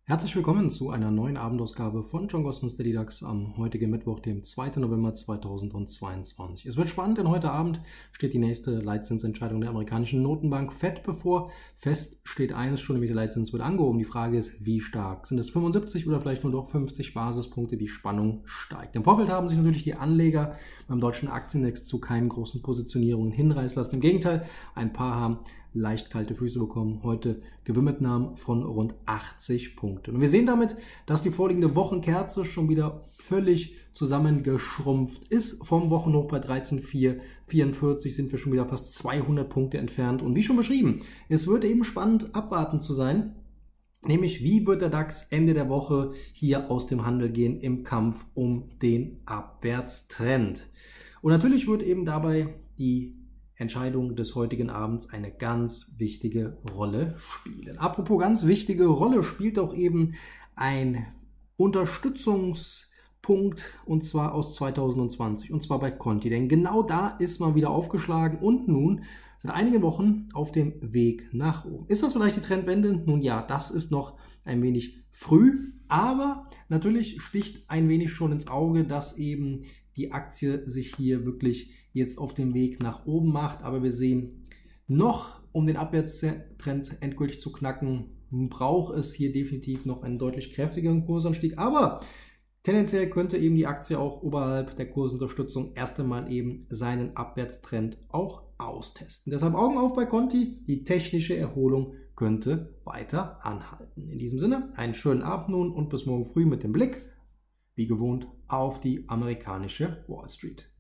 Herzlich willkommen zu einer neuen Abendausgabe von John Gostens Daily DAX am heutigen Mittwoch, dem 2. November 2022. Es wird spannend, denn heute Abend steht die nächste Leitzinsentscheidung der amerikanischen Notenbank FED bevor. Fest steht eines schon, nämlich der Leitzins wird angehoben. Die Frage ist, wie stark? Sind es 75 oder vielleicht nur doch 50 Basispunkte? Die Spannung steigt. Im Vorfeld haben sich natürlich die Anleger beim deutschen Aktienindex zu keinen großen Positionierungen hinreißen lassen. Im Gegenteil, ein paar haben leicht kalte Füße bekommen. Heute Gewinnmitnahmen von rund 80 Punkten. Und wir sehen damit, dass die vorliegende Wochenkerze schon wieder völlig zusammengeschrumpft ist. Vom Wochenhoch bei 13,444 sind wir schon wieder fast 200 Punkte entfernt. Und wie schon beschrieben, es wird eben spannend abwarten zu sein. Nämlich, wie wird der DAX Ende der Woche hier aus dem Handel gehen im Kampf um den Abwärtstrend. Und natürlich wird eben dabei die Entscheidung des heutigen Abends eine ganz wichtige Rolle spielen. Apropos ganz wichtige Rolle spielt auch eben ein Unterstützungspunkt und zwar aus 2020 und zwar bei Conti. Denn genau da ist man wieder aufgeschlagen und nun seit einigen Wochen auf dem Weg nach oben. Ist das vielleicht die Trendwende? Nun ja, das ist noch ein wenig früh, aber natürlich sticht ein wenig schon ins Auge, dass eben die Aktie sich hier wirklich jetzt auf dem Weg nach oben macht. Aber wir sehen noch, um den Abwärtstrend endgültig zu knacken, braucht es hier definitiv noch einen deutlich kräftigeren Kursanstieg. Aber tendenziell könnte eben die Aktie auch oberhalb der Kursunterstützung erst einmal eben seinen Abwärtstrend auch austesten. Deshalb Augen auf bei Conti, die technische Erholung könnte weiter anhalten. In diesem Sinne, einen schönen Abend nun und bis morgen früh mit dem Blick, wie gewohnt, auf die amerikanische Wall Street.